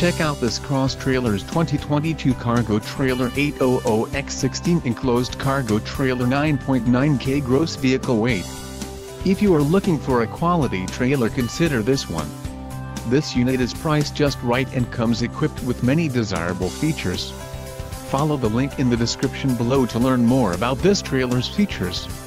Check out this Cross Trailers 2022 Cargo Trailer 800x16 Enclosed Cargo Trailer 9.9K Gross Vehicle Weight. If you are looking for a quality trailer, consider this one. This unit is priced just right and comes equipped with many desirable features. Follow the link in the description below to learn more about this trailer's features.